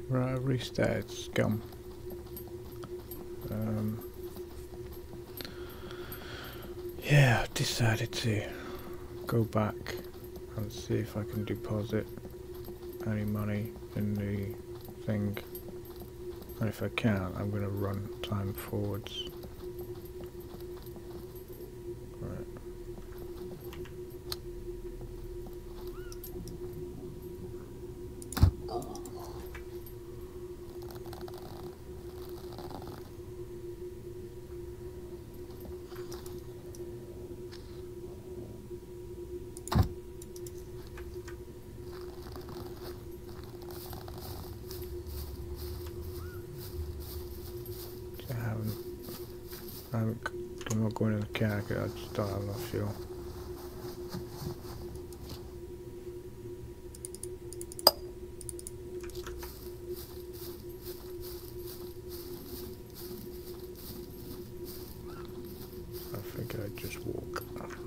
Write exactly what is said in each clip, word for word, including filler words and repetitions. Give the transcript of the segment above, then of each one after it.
Right, I've restarted Scum. Um, yeah, I've decided to go back and see if I can deposit any money in the thing. And if I can't, I'm going to run time forwards. Right. So I haven't, I haven't, I'm not going in the car because I just don't have enough fuel. I think I'd just walk.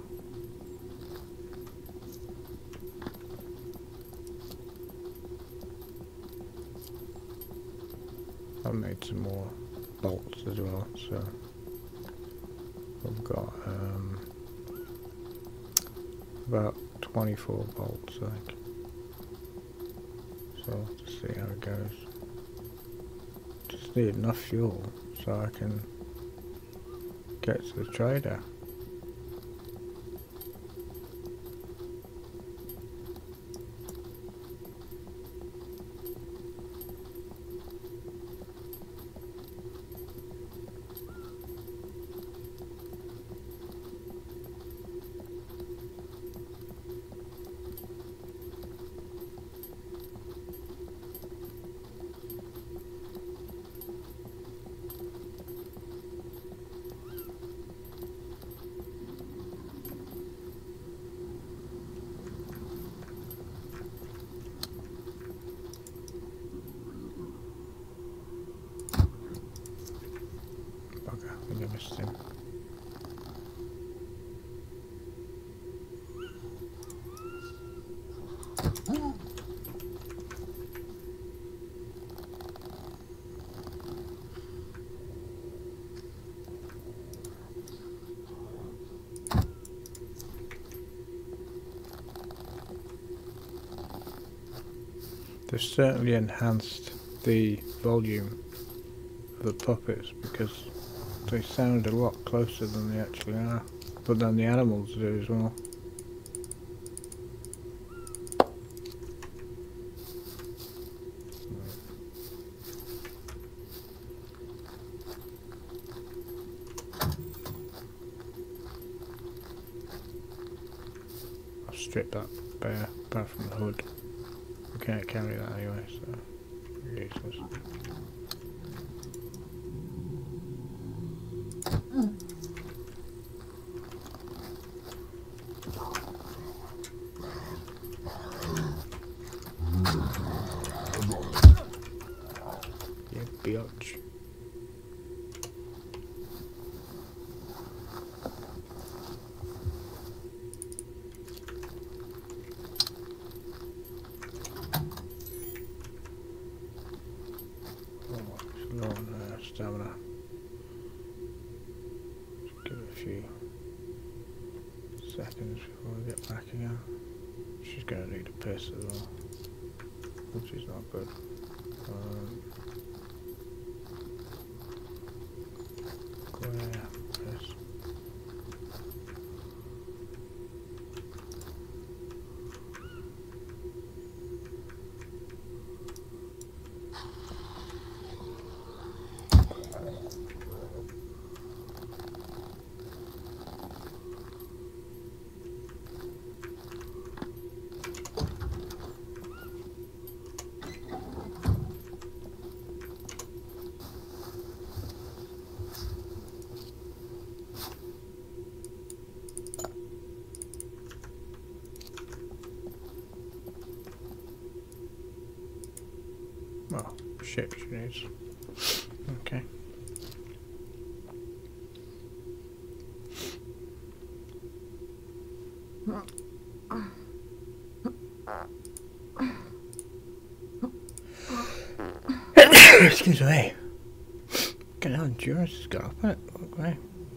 I've made some more bolts as well, so I've got um, about twenty-four bolts, I think. So I'll have to see how it goes. Just need enough fuel so I can get to the trader. Bugger, I think I missed him. They've certainly enhanced the volume of the puppets because they sound a lot closer than they actually are, but then the animals do as well. I've stripped that bear apart from the hood. We can't carry that anyway, so useless. Yeah, biatch. Low on uh, stamina. Just give it a few seconds before we get back again. She's going to need a piss as well, which is not good. Um, Clear, piss. Well, shit she needs. Okay. Excuse me. Get how endurance has got up it. Okay.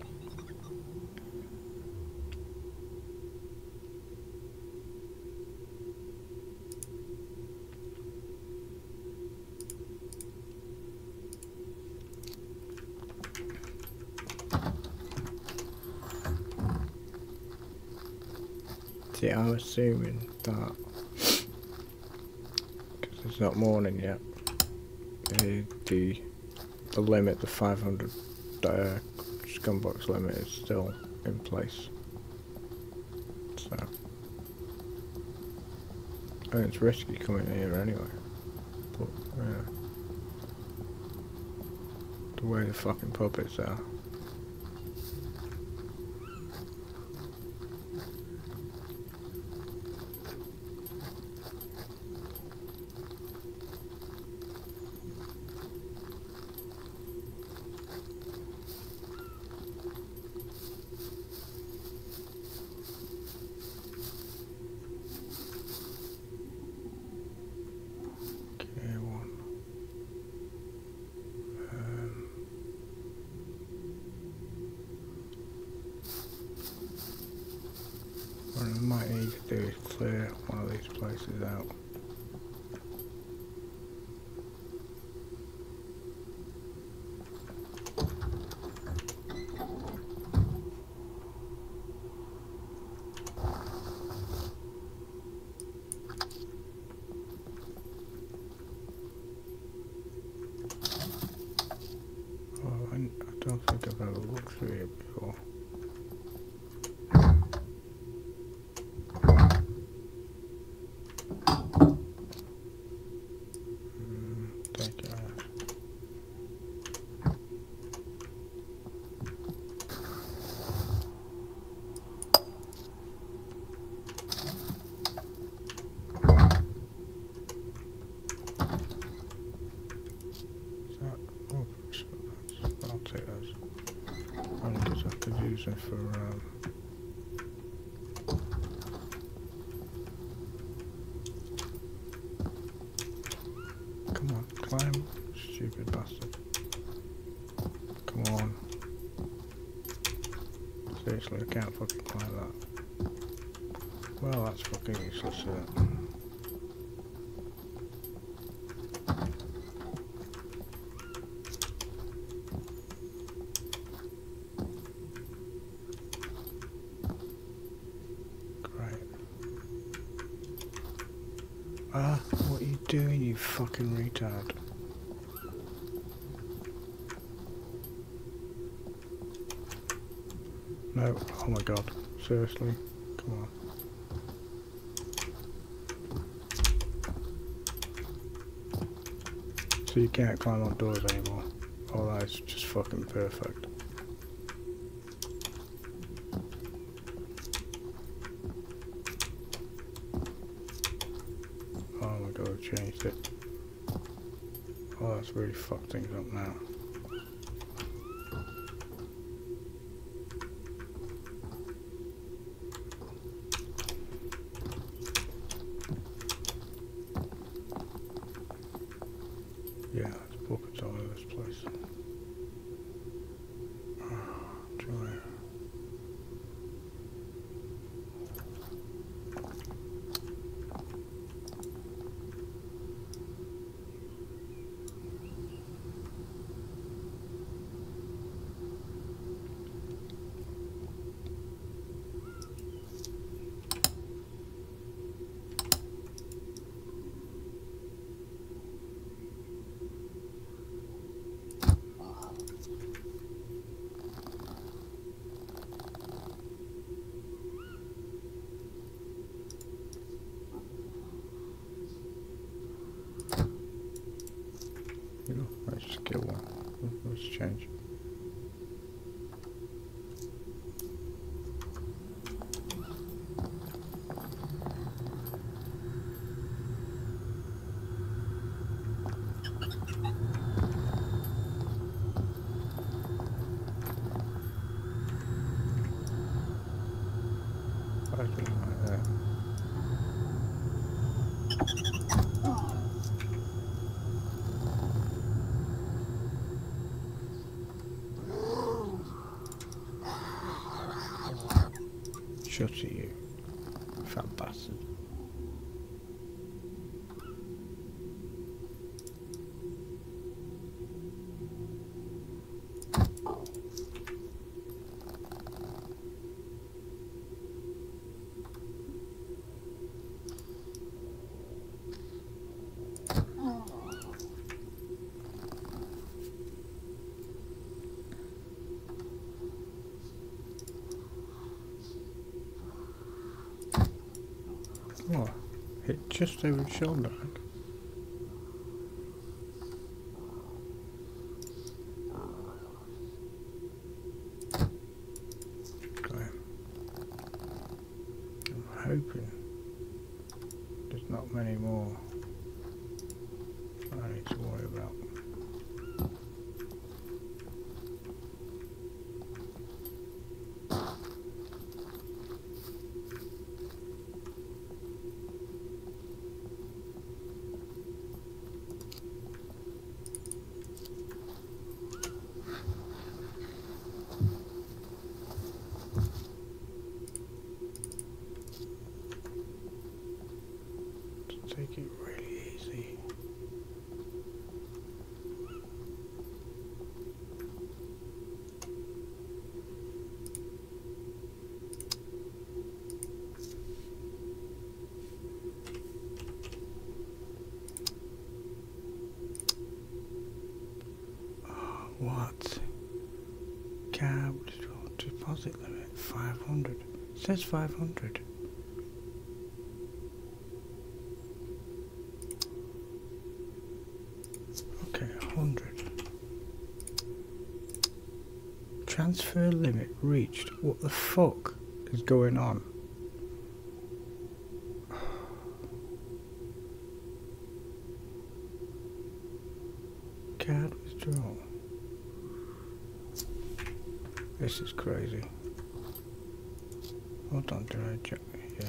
See, I'm assuming that because it's not morning yet. The the, the limit, the five hundred uh, scumbox limit, is still in place. So I think it's risky coming here anyway. But yeah, the way the fucking puppets are. What I might need to do is clear one of these places out. Oh, I, I don't think I've ever looked through it before. For um, come on, climb, stupid bastard. Come on. Seriously, I can't fucking climb that. Well, that's fucking useless, isn't it? Ah, what are you doing, you fucking retard? No, oh my god, seriously? Come on. So you can't climb on doors anymore. Oh, that's just fucking perfect. Oh my god, I've changed it. Oh, that's really fucked things up now. Yeah, there's buckets all over this place. Oh, joy. You know, let's just kill one. Let's change. I think like that. Shut it, you fat bastard. Oh, hit just over the shoulder. Okay. I'm hoping there's not many more I need to worry about. Take it really easy. Oh, what? Cab deposit limit five hundred. It says five hundred. Okay, one hundred. Transfer limit reached. What the fuck is going on? Card withdrawal. This is crazy. Hold on, did I check? Yeah.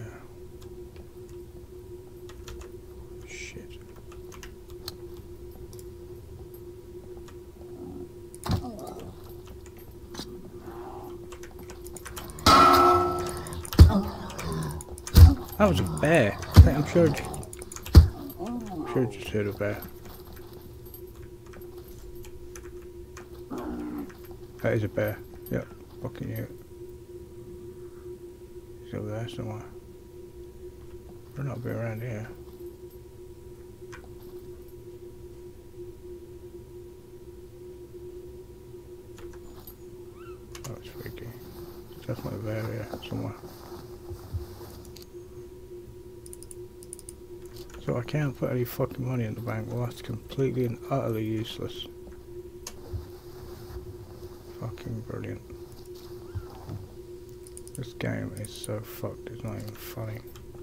Shit. That was a bear. I'm sure. I'm sure I just heard a bear. That is a bear. Yep. Fucking you. He's over there somewhere. Better not be around here. Oh, it's freaky. It's definitely a bear here somewhere. So I can't put any fucking money in the bank. Well, that's completely and utterly useless. Fucking brilliant. This game is so fucked, it's not even funny.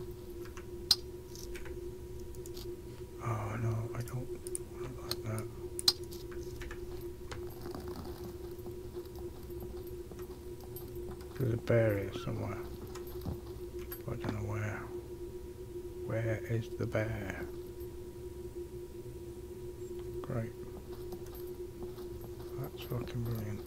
Oh no, I don't want it like that. There's a bear here somewhere. But I don't know where. Where is the bear? Great. That's fucking brilliant.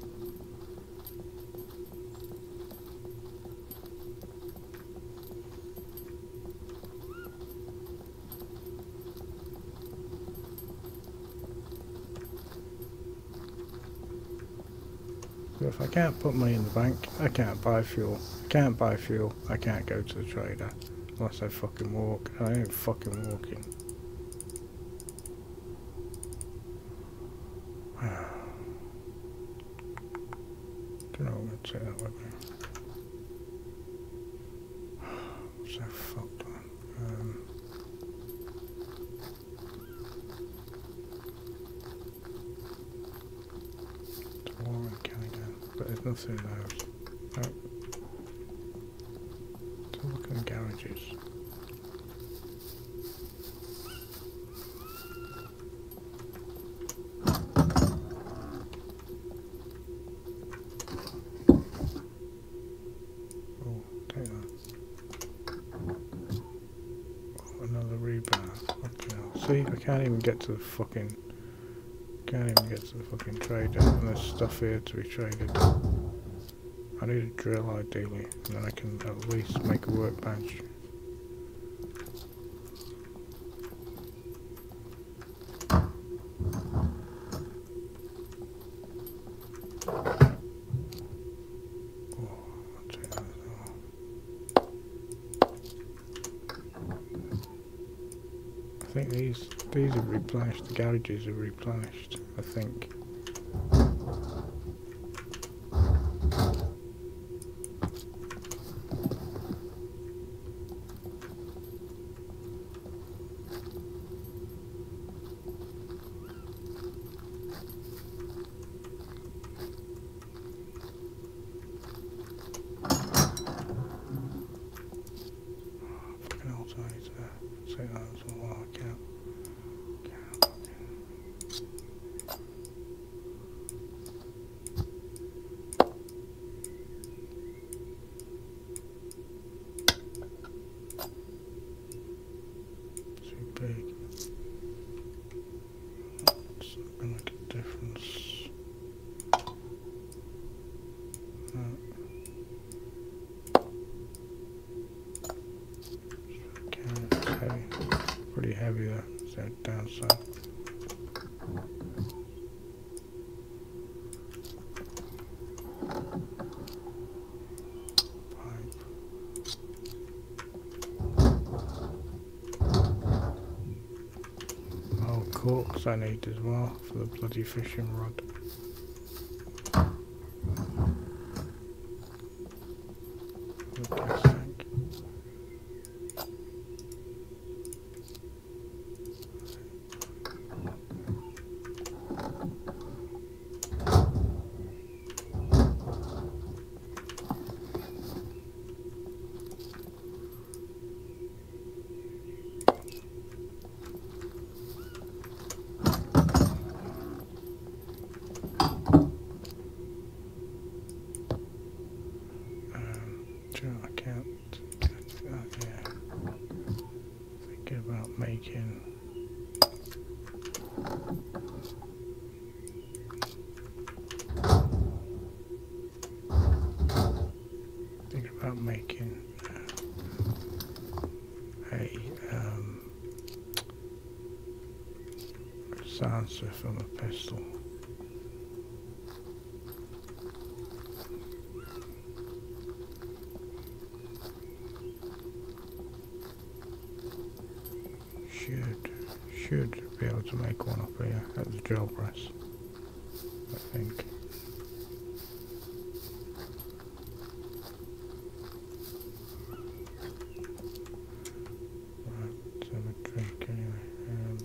So if I can't put money in the bank, I can't buy fuel. I can't buy fuel, I can't go to the trader. Unless I fucking walk. I ain't fucking walking. Don't know what I'm gonna take that with me. I'm so fucked on. Um, it's a warrant Canada, but there's nothing in those. Nope. Let's look in the garages. See, I can't even get to the fucking... Can't even get to the fucking trader. And there's stuff here to be traded. I need a drill ideally, and then I can at least make a workbench. I think these these are replenished, the garages are replenished, I think. Fucking hell, so I need to say that as well. Oh, I can't. Big. It's not gonna make a difference. No. Okay, it's heavy. Pretty heavy there, so down south. Corks I need as well for the bloody fishing rod. The gas tank. I can't get that here. Thinking about making thinking about making uh, a um, silencer for my pistol. Should, should be able to make one up here at the drill press, I think. Right, let's have a drink anyway. Um,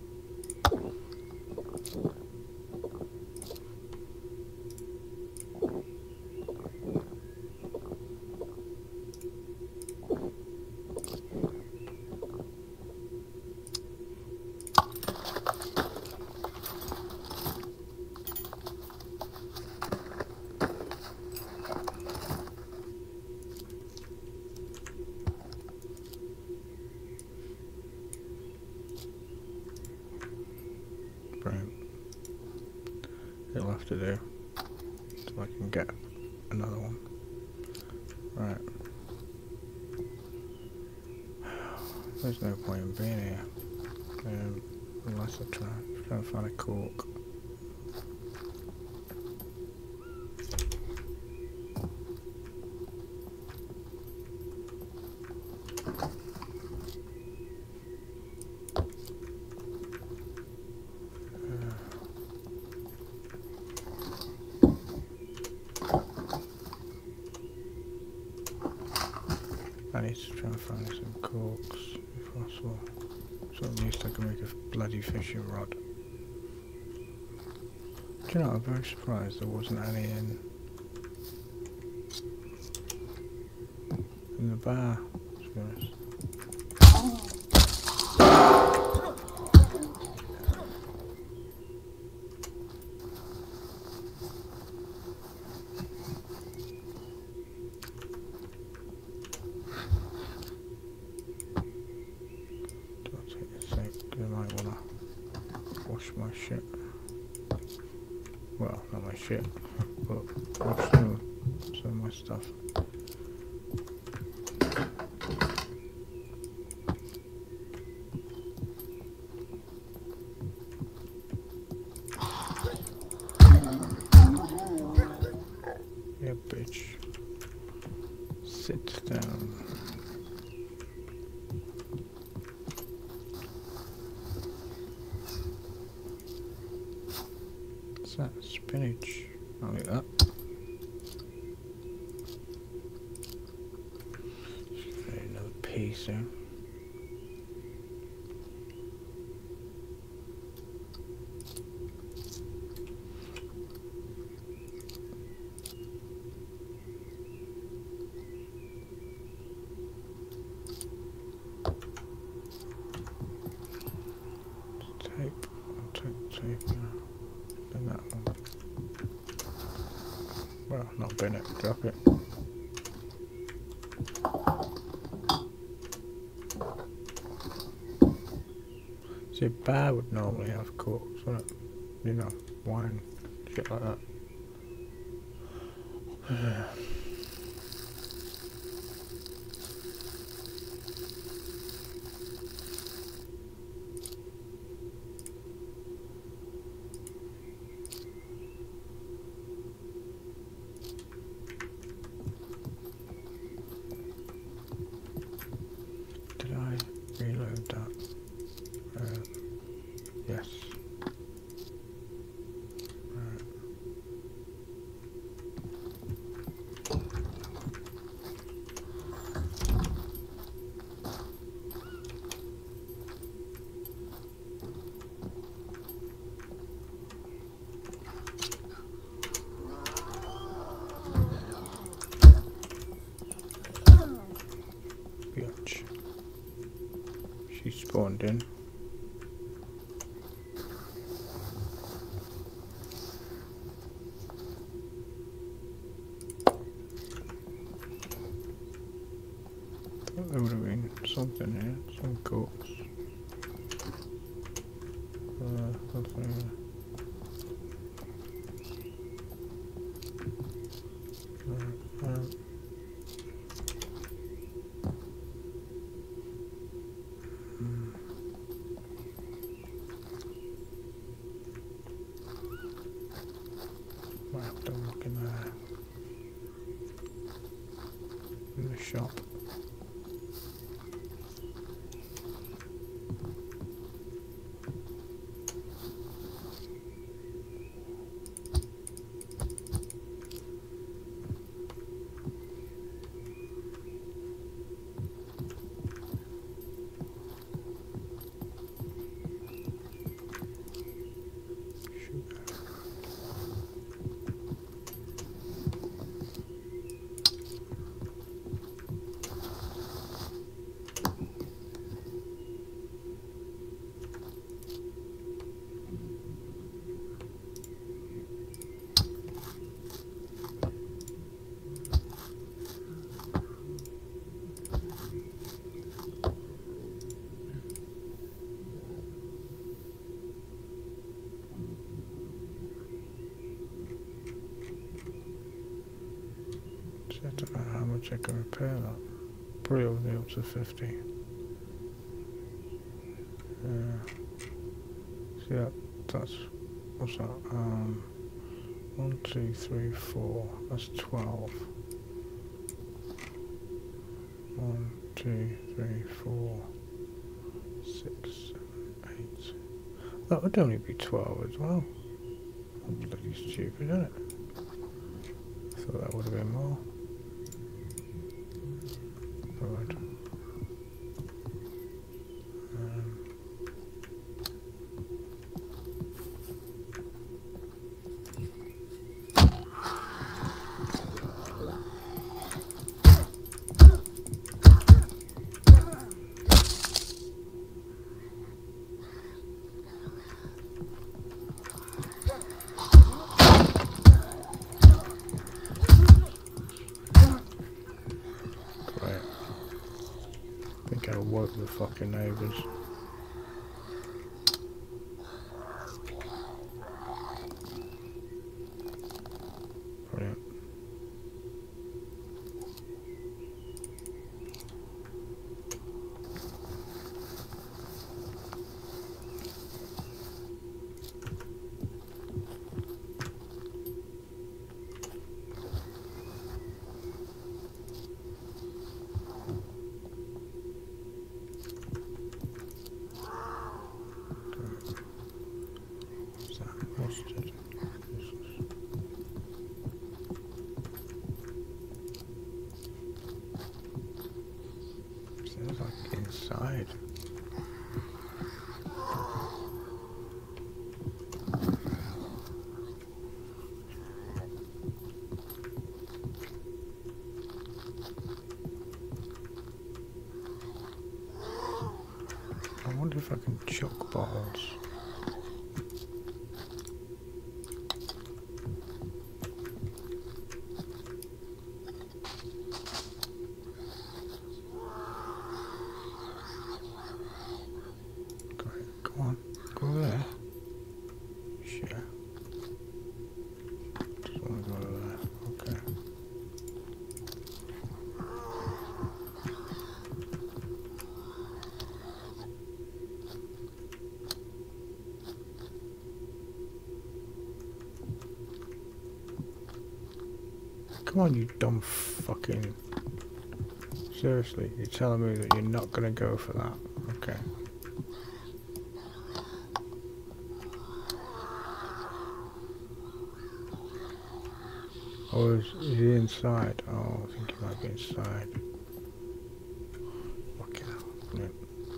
Brilliant. It'll have to do so I can get another one. Right. There's no point in being here um, unless I try, try and find a cork. I need to try and find some corks if possible, so at least I can make a bloody fishing rod. Do you know, I'm very surprised there wasn't any in in the bar, to be honest. Wash my shit. Well, not my shit, but some, some of my stuff. Yeah, bitch. Sit down. What's that? Spinach. I'll eat that. Another piece there. Tape. I'll take the tape now. Then that one. Well, not bin it. Drop it. See, bar would normally have corks, wouldn't it? You know, wine, shit like that. Did I reload that? Uh, yes. Right. Bitch. She spawned in. Thought there would have been something here, some corpse. Uh, nothing. Uh, um. Might have to look in there. In the shop. I don't know how much I can repair that. Probably only up to fifty. Yeah. See that? That's what's that? Um, one, two, three, four. That's twelve. One, two, three, four, six, seven, eight. That would only be twelve as well. That's bloody stupid, isn't it? I thought that would have been more. Right. Um, I think I woke the fucking neighbours. Mustard. Sounds like inside. I wonder if I can chuck bottles. Go on, go there. Sure. Just want to go there. Okay. Come on, you dumb fucking... Seriously, you're telling me that you're not going to go for that? Okay. Oh, is, is he inside? Oh, I think he might be inside. Fucking hell. Brilliant.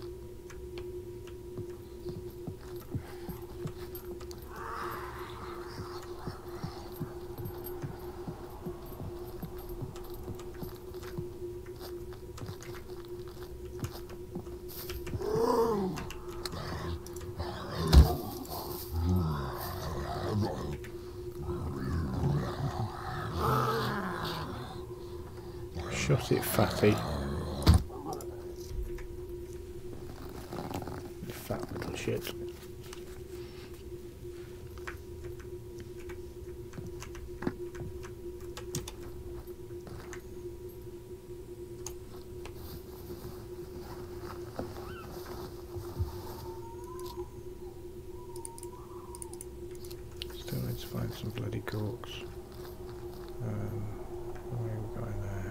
Shut it, fatty. You fat little shit. Still need to find some bloody corks. Um, where are we going there?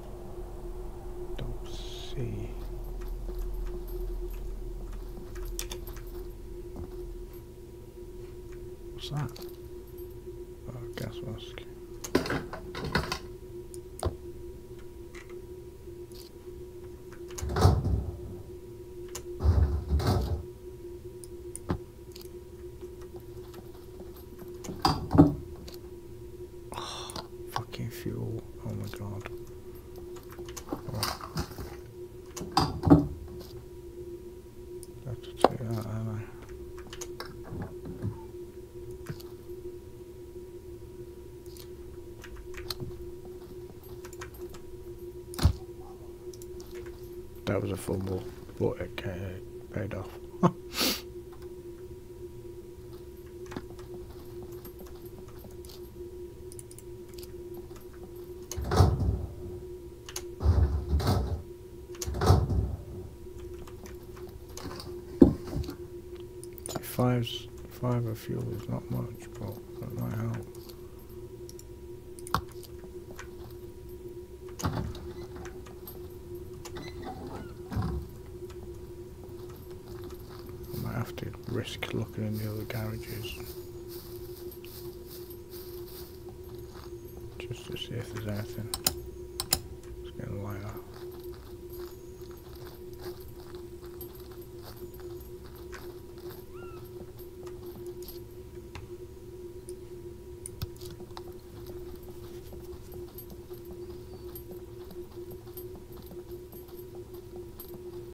Don't see. What's that? Oh, gas mask. Oh, fucking fuel. Oh my god. Have to take that, haven't I? That was a fumble, but it paid off. Five's, five of fuel is not much, but that might help. I might have to risk looking in the other garages just to see if there's anything. It's getting lighter.